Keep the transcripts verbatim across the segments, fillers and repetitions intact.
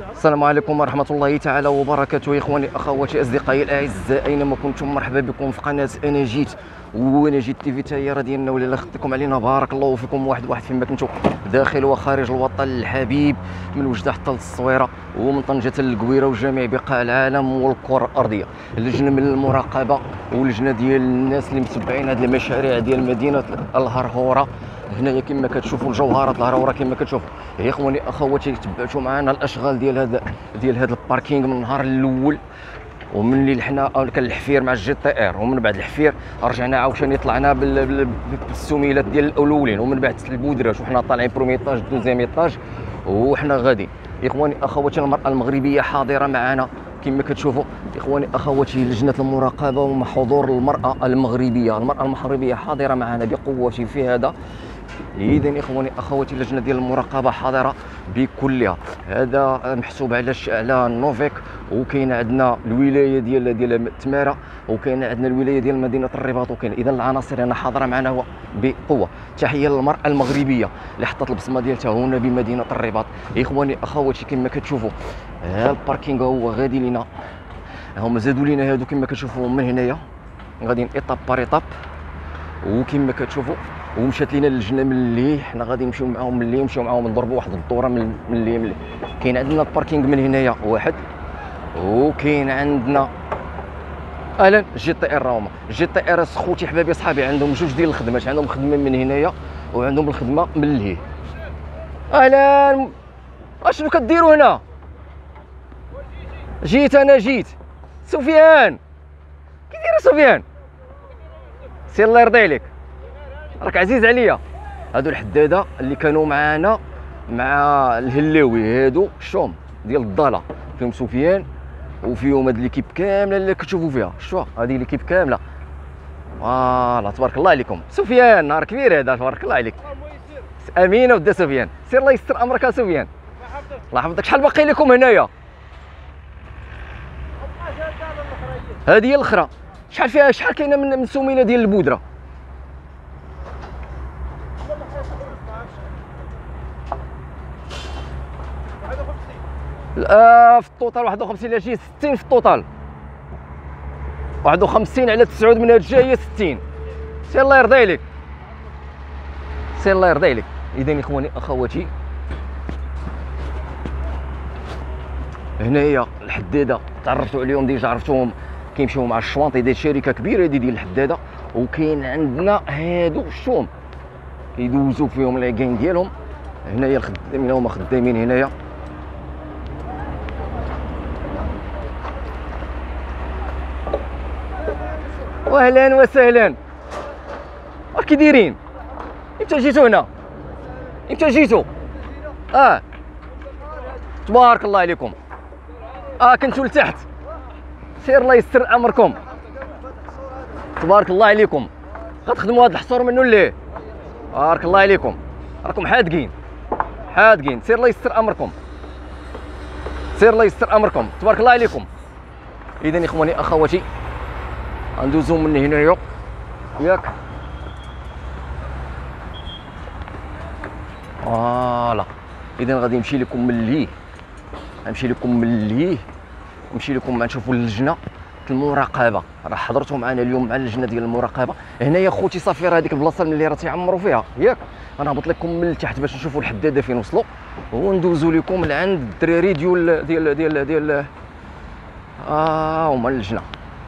السلام عليكم ورحمة الله تعالى وبركاته. إخواني أخواتي أصدقائي الأعزاء، أينما كنتم مرحبا بكم في قناة أنا جيت. وأنا جيت تي في تاهي راه ديالنا ولا خدتكم علينا. بارك الله فيكم واحد واحد فيما كنتم داخل وخارج الوطن الحبيب، من وجدة حتى للصويرة ومن طنجة للقويرة وجميع بقاع العالم والكرة الأرضية. اللجنة من المراقبة ولجنة ديال الناس اللي متبعين هذه المشاريع ديال مدينة الهرهورة هنايا كما كتشوفوا الجوهرات الهرهورة كما كتشوفوا. يا اخواني اخواتي تبعتوا معنا الاشغال ديال هذا ديال هذا الباركينغ من النهار الاول، ومن اللي حنا كان الحفير مع الجي تي ار، ومن بعد الحفير رجعنا عاوتاني طلعنا بالسميلات ديال الاولين، ومن بعد البودراج وحنا طالعين برومي ايطاج دوزيام ايطاج وحنا غادي. اخواني اخواتي المراه المغربيه حاضره معنا كما كتشوفوا. اخواني اخواتي لجنه المراقبه ومع حضور المراه المغربيه، المراه المغربيه حاضره معنا بقوه في هذا. اذا اخواني اخواتي اللجنه ديال المراقبه حاضره بكلها. هذا محسوب على على نوفيك، وكاين عندنا الولايه ديال ديال تماره، وكاين عندنا الولايه ديال مدينه الرباط، وكاين اذا العناصر هنا حاضره معنا هو بقوه. تحيه للمراه المغربيه اللي حطت البصمه ديالتها هنا بمدينه الرباط. اخواني اخواتي كما كتشوفوا ها الباركينغ هو غادي لينا، هما زادوا لينا هادو كما كتشوفوا من هنايا غاديين ايطاب بار ايطاب، وكما كتشوفوا ومشات لينا اللجنه من اللي حنا غادي نمشيو معاهم من اللي نمشيو معاهم نضربوا واحد الدوره من اللي من كاين عندنا الباركينغ من هنايا واحد، وكاين عندنا اهلا جي تي ار. راهما جي تي ار خوتي حبابي صحابي عندهم جوج ديال الخدمات، عندهم خدمه من هنايا وعندهم الخدمه من اللي. اهلا اشنو كديروا هنا؟ جيت انا جيت. سفيان كي داير سفيان؟ سير الله يرضي عليك، راك عزيز عليا. هادو الحداده اللي كانوا معانا مع الهلاوي، هادو الشوم ديال الضاله فيهم سفيان وفيهم هاد ليكيب كامله اللي كتشوفوا فيها. شوف هذه ليكيب كامله. فوالا تبارك الله عليكم. سفيان نهار كبير هذا، تبارك الله عليك. امين ودا سفيان، سير الله يستر امرك يا سفيان. الله يحفظك. شحال باقي لكم هنايا؟ هذه هي الاخرى. شحال فيها شحال كاينه من من سميله ديال البودره؟ آه في الطوطال واحد وخمسين لا شي ستين في الطوطال، واحد وخمسين على تسعود من هاد الجايه ستين. سير الله يرضي عليك، سير الله يرضي عليك. اذا اخواني اخواتي هنايا الحداده تعرفتوا عليهم ديجا، عرفتوهم كيمشيو مع الشواطئ ديال شركه كبيره هذه ديال الحداده. وكاين عندنا هادو الشوم كيدوزوا فيهم العكاين ديالهم. هنايا الخدامين هما خدامين هنايا. واهلا وسهلا، كي دايرين؟ امتى جيتوا هنا؟ امتى جيتوا؟ اه تبارك الله عليكم. اه كنتوا لتحت. سير الله يستر امركم. تبارك الله عليكم. غتخدموا هذا الحصور منه ليه؟ بارك الله عليكم، راكم حادقين حادقين. سير الله يستر امركم، سير الله يستر امركم. تبارك الله عليكم. اذا اخواني اخواتي غندوزو من هنايا ياك. فوالا اذا غادي نمشي لكم من اللي غنمشي لكم من اللي نمشي لكم نشوفوا اللجنه المراقبه. راه حضرتوا معنا اليوم مع اللجنه ديال المراقبه هنايا خوتي. صافي راه هذيك البلاصه اللي راه تيعمروا فيها ياك. غنهبط لكم من التحت باش نشوفوا الحداده فين وصلوا، وندوزو لكم لعند الدراري ديال ديال ديال ديال اه هما اللجنه.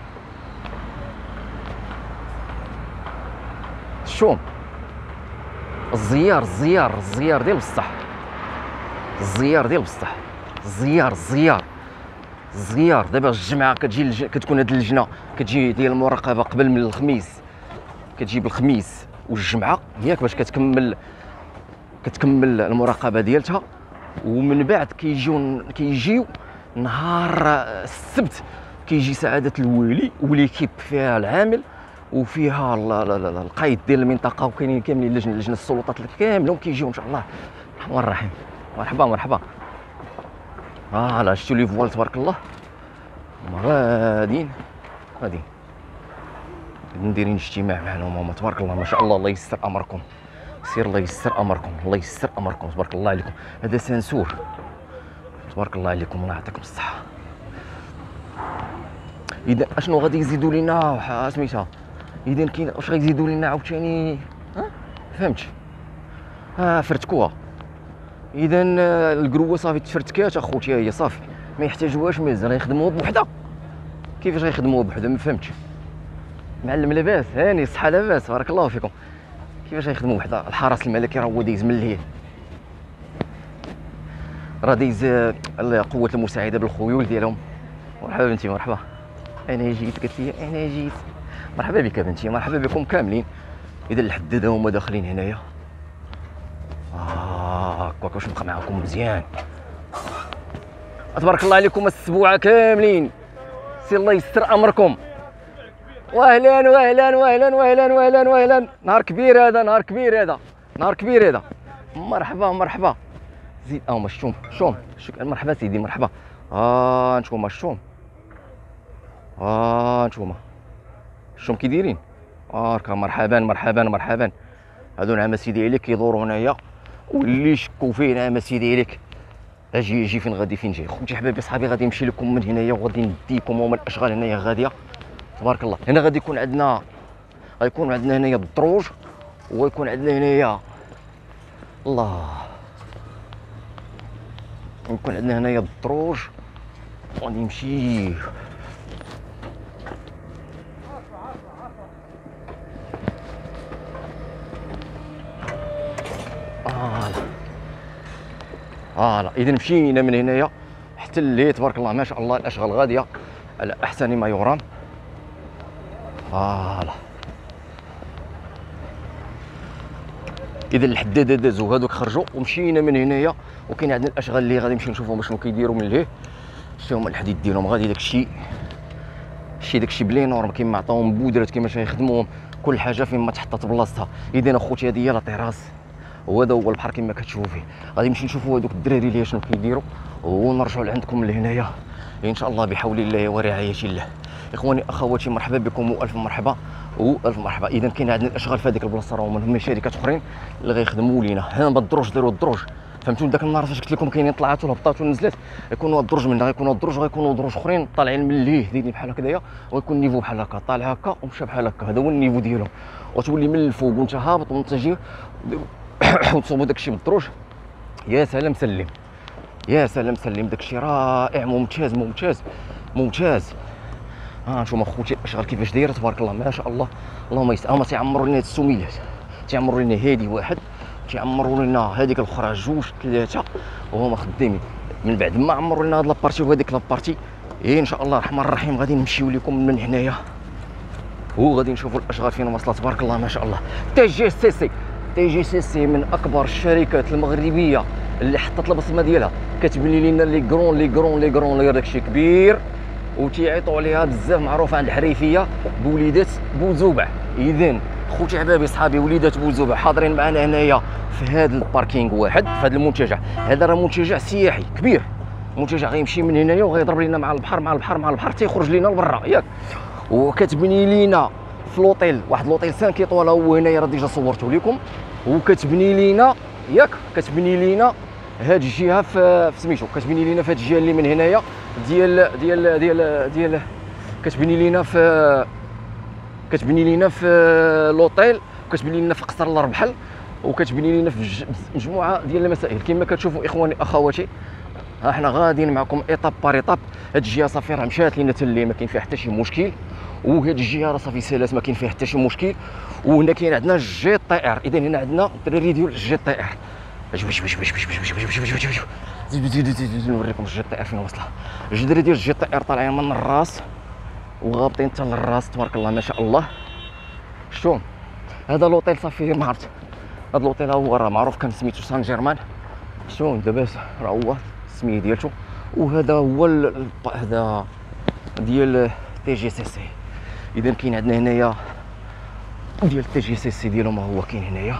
شوم الزيار الزيار الزيار ديال بصح، الزيار ديال بصح، الزيار الزيار الزيار. دابا الجمعه كتجي الج... كتكون هاد اللجنه كتجي ديال المراقبه قبل من الخميس، كتجي بالخميس والجمعه ياك باش كتكمل كتكمل المراقبه ديالتها. ومن بعد كيجيو كيجيو نهار السبت كيجي سعاده الوالي وليكيب فيها العامل وفيها القايد ديال المنطقه، وكاينين كاملين لجنه لجنه السلطات كاملهم كيجيو ان شاء الله. الرحمن الرحيم. مرحبا مرحبا. اه لا شفتوا لي فوال تبارك الله. غاديين غاديين نديرين اجتماع معهم هما تبارك الله ما شاء الله. الله يسر امركم، سير الله يسر امركم، الله يسر امركم تبارك الله عليكم. هذا سنسور تبارك الله عليكم، الله يعطيكم الصحه. اذا اشنو غادي يزيدوا لينا سميتها، اذا كاين واش غيزيدوا لينا عاوتاني؟ ها فهمتش؟ ها فرتكوها. اذا القروه صافي تفرتكات اخوتي، هي صافي ما يحتاجوهاش مازال، غيخدموها بوحدها. كيفاش غيخدموها بوحدها؟ ما فهمتش. معلم لاباس؟ هاني الصحه لاباس بارك الله فيكم. كيفاش غيخدموا وحده؟ الحرس الملكي راه هو دايز من الليل، راه دايز قوه المساعده بالخيول ديالهم. مرحبا بنتي مرحبا. انا جيت، قالت لي انا جيت. مرحبا بك بنتي، مرحبا بكم كاملين. اذا الحداده هما داخلين هنايا. اه هكاك واش نبقى معاكم مزيان. تبارك الله عليكم السبوعه كاملين، سي الله يستر امركم. واهلا واهلا واهلا واهلا واهلا واهلا. نهار كبير هذا، نهار كبير هذا، نهار كبير هذا. مرحبا مرحبا. زيد اه الشوم شوم. مرحبا سيدي مرحبا. اه نتوما الشوم، اه نتوما الشوم كي دايرين؟ اه مرحبا مرحبا مرحبا. هادو نعم سيدي عليك كيدوروا هنايا، واللي شكوا فيه نعم سيدي عليك اجي يجي فين غادي فين جاي. خوتي حبايبي صحابي غادي نمشي لكم من هنايا وغادي نديكم هما الاشغال هنايا غاديه تبارك الله. هنا غادي يكون عندنا، غيكون عندنا هنايا الدروج، ويكون عندنا هنايا الله، يكون عندنا هنايا الدروج. غادي نمشي اه اه اذا مشينا من هنايا حتى اللي تبارك الله ما شاء الله الاشغال غاديه على احسن ما يرام. فوالا اذا الحداده دازو هذوك خرجوا ومشينا من هنايا، وكاين عندنا الاشغال اللي غادي نمشيو نشوفهم شنو كيديروا من لهيه. شتي هما الحديد ديالهم غادي داكشي شي داكشي بلي نورم، كيما عطاوهم بودرات كيما يخدموهم كل حاجه فين ما تحطات بلاصتها. اذا اخوتي هذه هي لا طراس، وهذا هو البحر كما كتشوفوا فيه. غادي نمشي نشوفوا هذوك الدراري اللي شنو كيديروا ونرجعوا لعندكم لهنايا ان شاء الله بحول الله ورعايه الله. اخواني اخواتي مرحبا بكم والف مرحبا والف مرحبا. اذا كاين عندنا الاشغال في هذيك البلاصه، راهم هما شركات اخرين اللي غيخدموا لينا. هنا بالدروج داروا الدروج، فهمتوا؟ داك النهار فاش قلت لكم كاينين طلعات وهبطات ونزلات، يكونوا الدروج من هنا، غيكونوا الدروج غيكونوا دروج اخرين طالعين من ليه دايرين بحال هكذايا، ويكون النيفو بحال هكا طالع هكا ومشى بحال هكا. هذا هو النيفو ديالهم، وتولي من الفوق وانت هابط وانت جاي وتصوبوا داكشي بالدروج. يا سلام سلم، يا سلام سلم، داكشي رائع ممتاز ممتاز ممتاز. ها نشوف اخوتي الاشغال كيفاش دايره تبارك الله ما شاء الله. اللهم يستر. هما تيعمروا لنا السميات، تيعمروا لنا هادي واحد، تيعمروا لنا هذيك الاخرى جوج ثلاثه، وهما خدامين. من بعد ما عمروا لنا هاد لابارتي وهذيك لابارتي ان شاء الله الرحمن الرحيم غادي نمشيو لكم من هنايا وغادي نشوفوا الاشغال فين واصله تبارك الله ما شاء الله. تي جي سي سي، تي جي سي سي من اكبر الشركات المغربيه اللي حطت البصمه ديالها، كتبني لنا لي كرون لي كرون لي كرون لي داكشي كبير، وتيعيطوا عليها بزاف، معروفه عند الحريفيه بوليدات بوزوبع. اذا خوتي عبابي صحابي وليدات بوزوبع حاضرين معنا هنايا في هذا الباركينغ واحد، في هذا المنتجع. هذا راه منتجع سياحي كبير، منتجع غيمشي من هنايا وغيضرب لنا مع البحر مع البحر مع البحر تيخرج لنا لبرا ياك. وكتبني لينا في لوطيل، واحد لوطيل خمسة ايطوال هو هنايا راه ديجا صورته لكم، وكتبني لينا ياك، كتبني لينا هاد الجهه في سميتو، كتبني لينا في هاد الجهه اللي من هنايا ديال ديال ديال ديال كتبني لينا في كتبني لينا في لوطيل، وكتبني لينا في قصر الربحل، وكتبني لينا في مجموعه ديال المسائل كما كتشوفوا اخواني اخواتي. ها حنا غاديين معكم ايطاب بار ايطاب. هاد الجهه صافي راه مشات لينا تلي ما كاين فيها حتى شي مشكل، وهاد الجهه راه صافي سالات ما كاين فيها حتى شي مشكل. وهنا كاين عندنا جي طي ار، اذا هنا عندنا الدراري ديال جي طي ار. باش باش باش باش باش باش باش باش باش نوريكم الجي طي ار فين واصله. الجدري ديال الجي طي ار طالعين من الراس وغابطين حتى للراس تبارك الله ما شاء الله. شتو هذا لوطيل صافي ما عرفت، هذا لوطيل هو راه معروف كان سميتو سان جيرمان. شتو دابا راه هو السميه ديالته. وهذا هو هذا ديال تي جي سي سي. اذا كاين عندنا هنايا ديال تي جي سي سي ديالهم هو كاين هنايا.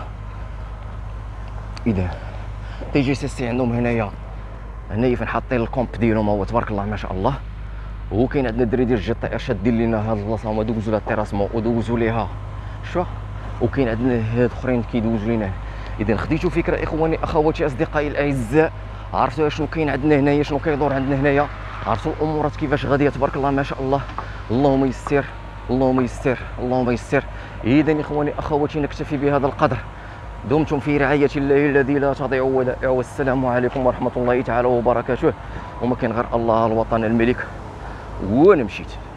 اذا تي جي سي سي عندهم هنايا هنايا فين حاطين الكومب ديالهم هو تبارك الله ما شاء الله. وكاين عندنا الدراري ديال جي طي ار شادين لينا هاد البلاصه، هما دوزوا لها التيراسمون ودوزوا ليها شو. وكاين عندنا هاد اخرين كيدوزوا لينا. اذا خديتوا فكره اخواني اخواتي اصدقائي الاعزاء عرفتوا شنو كاين عندنا هنايا، شنو كيدور عندنا هنايا، عرفتوا الامورات كيفاش غاديه تبارك الله ما شاء الله. اللهم يسر اللهم يسر اللهم يسر. اذا اخواني اخواتي نكتفي بهذا القدر. دمتم في رعاية الله الذي لا تضيع ودائعه، والسلام عليكم ورحمة الله تعالى وبركاته. وما كاين غير الله الوطن الملك. وانا مشيت.